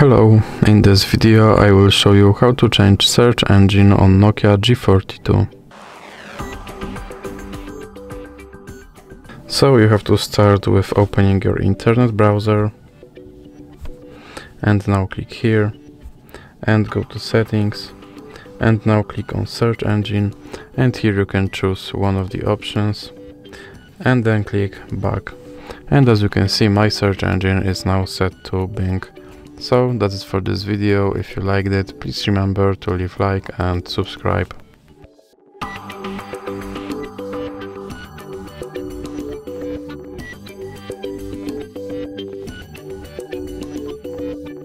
Hello, in this video I will show you how to change search engine on Nokia G42. So you have to start with opening your internet browser and now click here and go to settings and now click on search engine, and here you can choose one of the options and then click back. And as you can see, my search engine is now set to Bing. So that's it for this video. If you liked it, please remember to leave a like and subscribe.